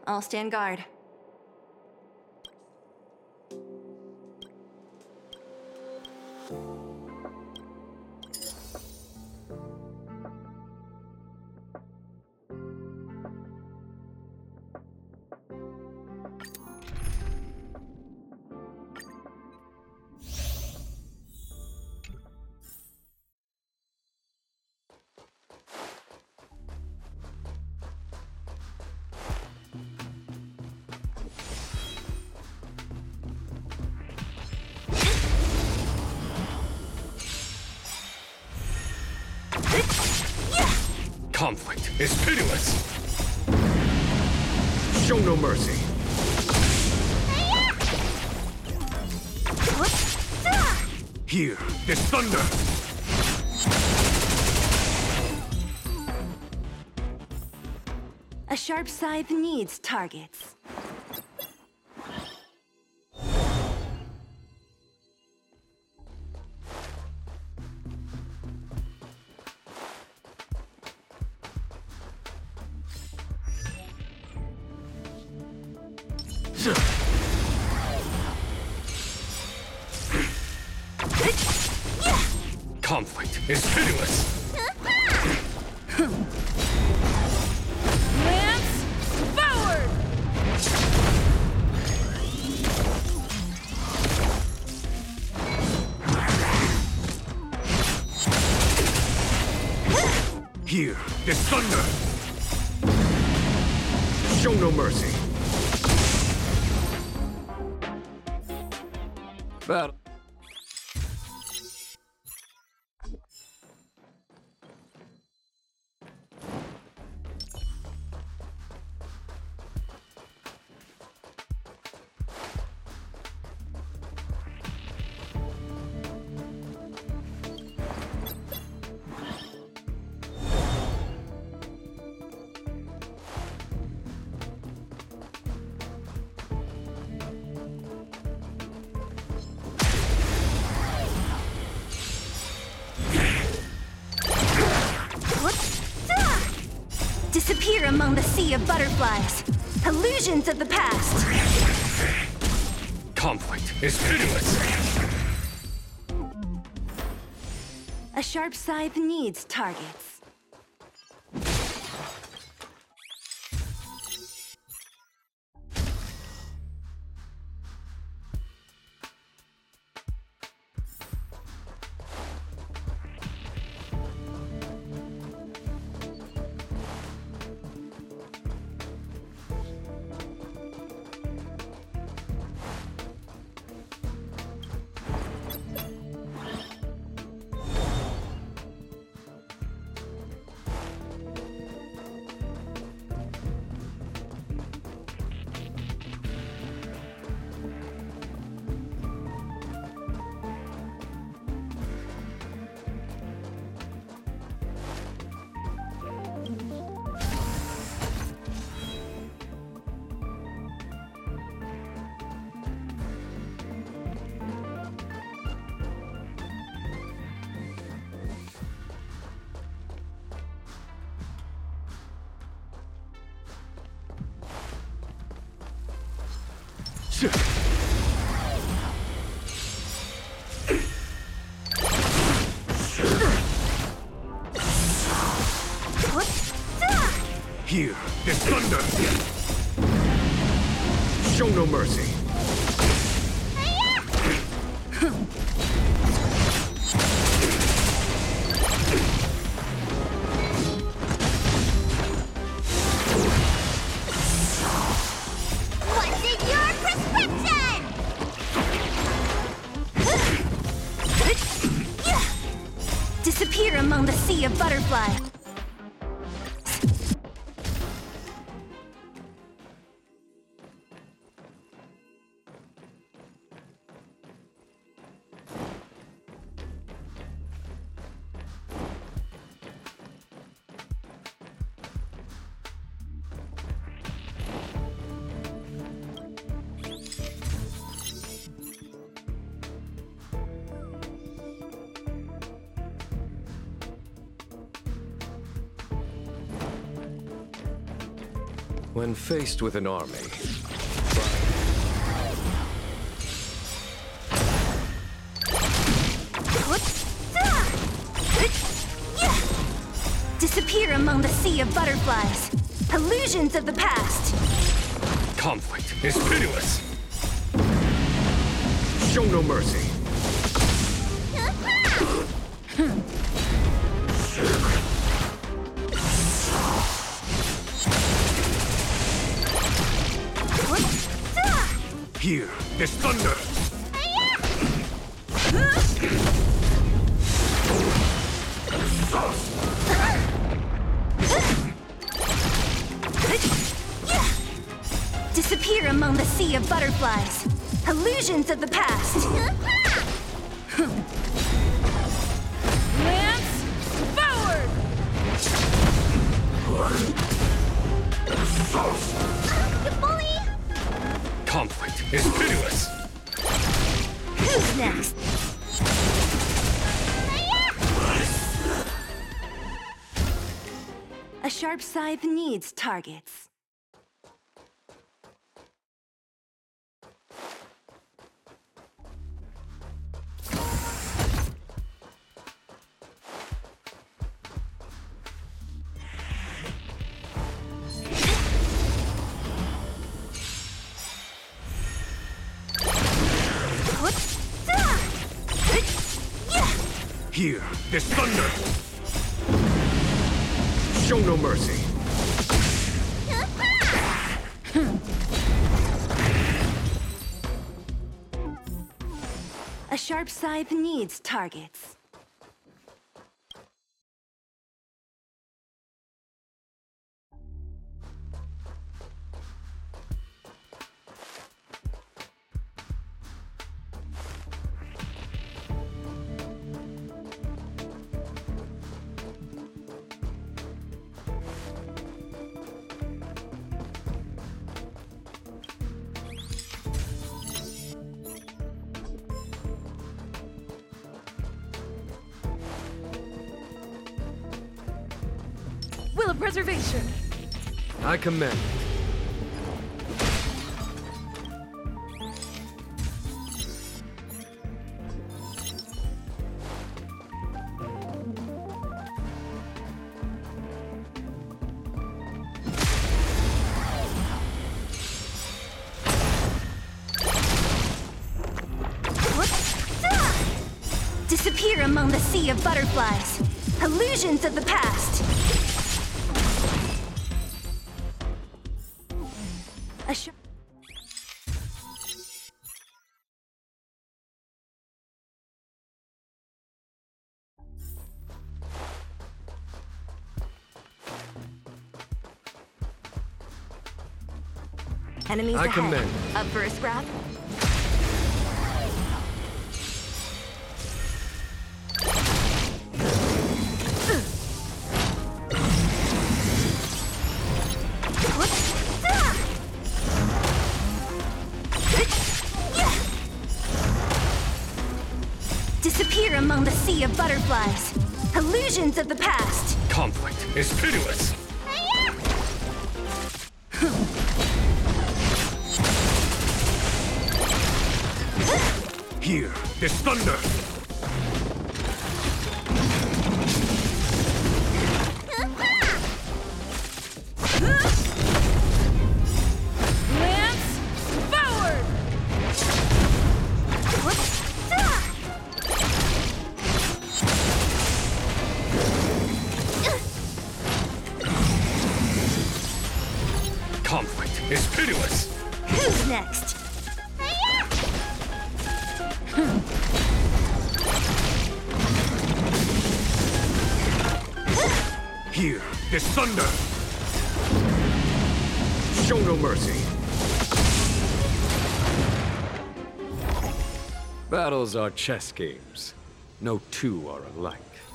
I'll stand guard. Conflict is pitiless! Show no mercy! Here, this thunder! A sharp scythe needs targets. Conflict is pitiless! Lance forward! Here, this thunder! Show no mercy! Battle. Disappear among the sea of butterflies. Illusions of the past. Conflict is pitiless! A sharp scythe needs targets. Here, this thunder! Show no mercy! What's in your prescription? Disappear among the sea of butterflies. When faced with an army, Disappear among the sea of butterflies. Illusions of the past. conflict is pitiless. Show no mercy. Here, this thunder. Disappear among the sea of butterflies. Illusions of the past. Lance, forward! You bully! Conflict is pitiless. Who's next? A sharp scythe needs targets. Here, this thunder. Show no mercy. A sharp scythe needs targets. Will of preservation! I commend. Disappear among the sea of butterflies. Illusions of the past. A sharp... Enemies I ahead. commend. Up for a scrap? Disappear among the sea of butterflies. Illusions of the past. Conflict is pitiless. Here, this thunder. Lance, forward! Conflict is pitiless. Who's next? Here, this thunder. Show no mercy. Battles are chess games. No two are alike.